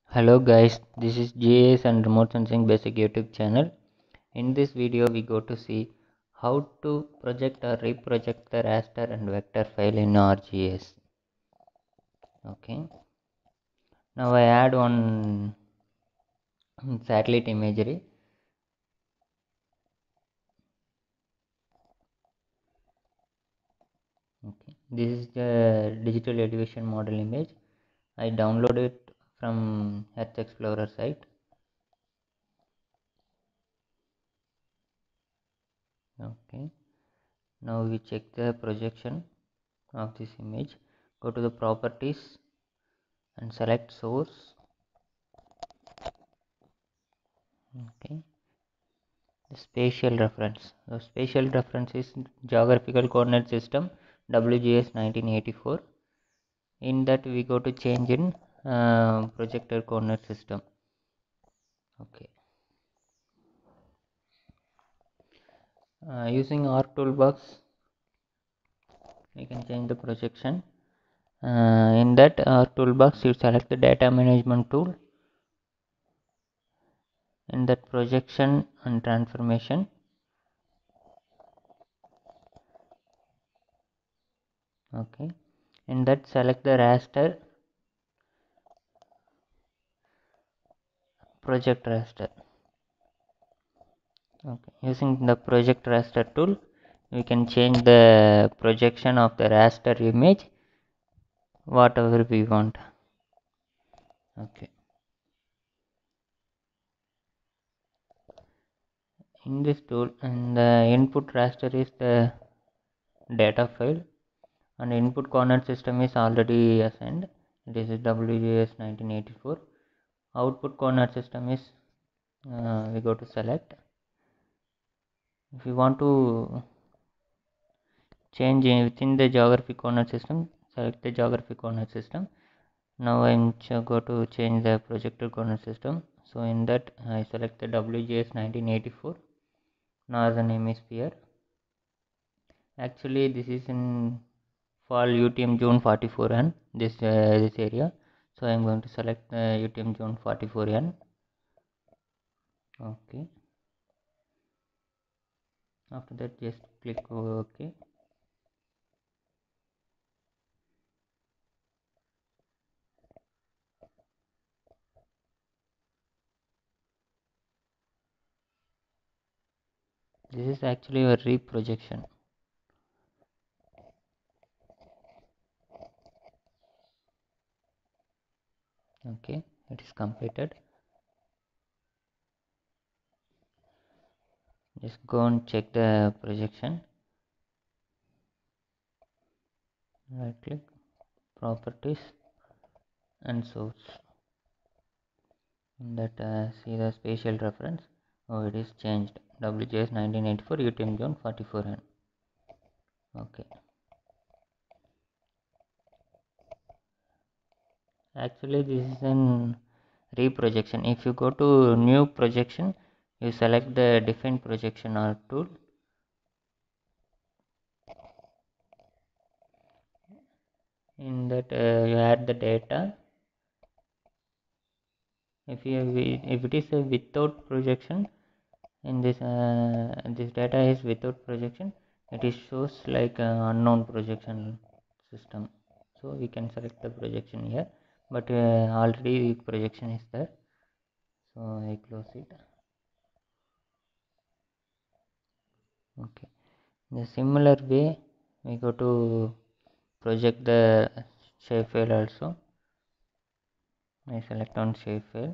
Hello guys, this is GS and Remote Sensing Basic YouTube channel. In this video we go to see how to project or reproject the raster and vector file in ArcGIS. Okay, now I add one satellite imagery. Okay, this is the digital elevation model image. I download it from Earth Explorer site. Okay, now we check the projection of this image. Go to the properties and select source. Okay, the spatial reference. The spatial reference is geographical coordinate system WGS 1984. In that we go to change in projected coordinate system. Okay, using Arc toolbox we can change the projection. In that Arc toolbox you select the data management tool. In that projection and transformation, okay, in that select the raster, project raster. Okay, using the project raster tool we can change the projection of the raster image whatever we want. Okay, in this tool, and the input raster is the data file and input coordinate system is already assigned. This is WGS 1984. Output coordinate system is we go to select. If you want to change within the geographic coordinate system, select the geographic coordinate system. Now I'm go to change the projected coordinate system. So in that I select the WGS 1984 northern hemisphere. Actually this is in fall UTM zone 44N, this area. So I'm going to select UTM zone 44N. Okay, after that just click OK. This is actually a reprojection. Okay, it is completed. Just go and check the projection. Right click, properties and source. In that see the spatial reference. Oh, it is changed. WGS 1984 UTM zone 44N. Okay. Actually this is an reprojection. If you go to new projection, you select the define projection or tool. In that you add the data. If it is a without projection, in this this data is without projection, it is shows like unknown projection system. So we can select the projection here, but already projection is there, so I close it. Okay, in a similar way we go to project the shapefile also. I select on shapefile.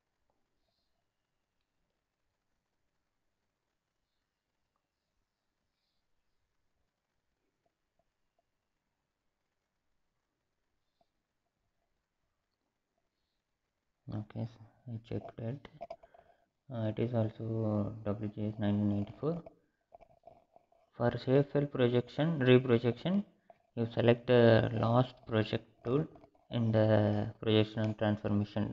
Okay, so I checked it. It is also WGS 1994. For shapefile projection, reprojection, you select the last project tool in the projection and transformation.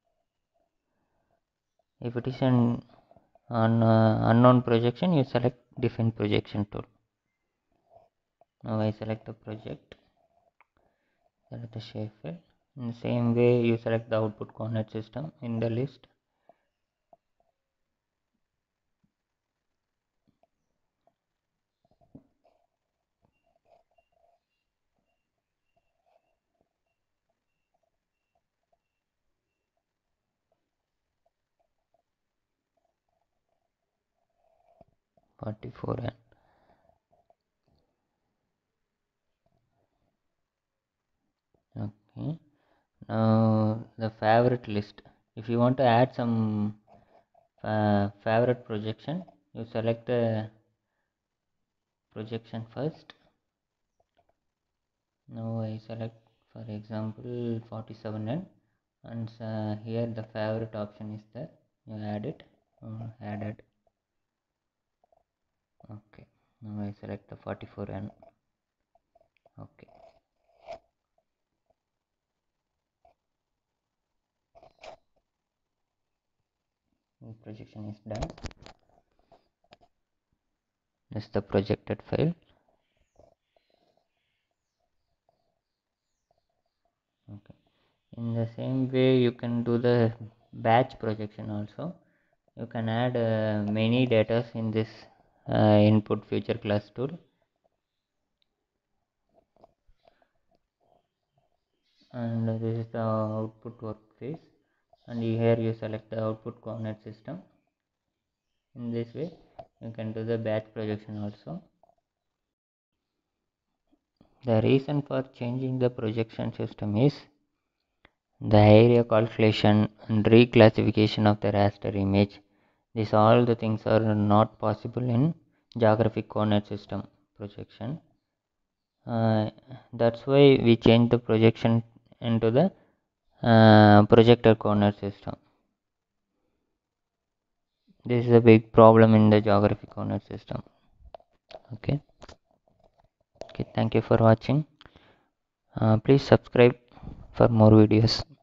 If it is an unknown projection, you select define projection tool. Now I select the project, select the shapefile, In the same way, you select the output coordinate system in the list. (44N). Okay. Now the favorite list. If you want to add some favorite projection, you select a projection first. Now I select, for example, 47N, and here the favorite option is there. You add it. Added. Okay. Now I select the 44N. Okay. The projection is done. This is the projected file. Okay. In the same way, you can do the batch projection also. You can add many data in this input feature class tool, and this is the output workspace, and here you select the output coordinate system. In this way you can do the batch projection also. The reason for changing the projection system is the area calculation and reclassification of the raster image. These all the things are not possible in geographic coordinate system projection. That's why we change the projection into the projected coordinate system. This is a big problem in the geographic coordinate system. Okay, thank you for watching. Please subscribe for more videos.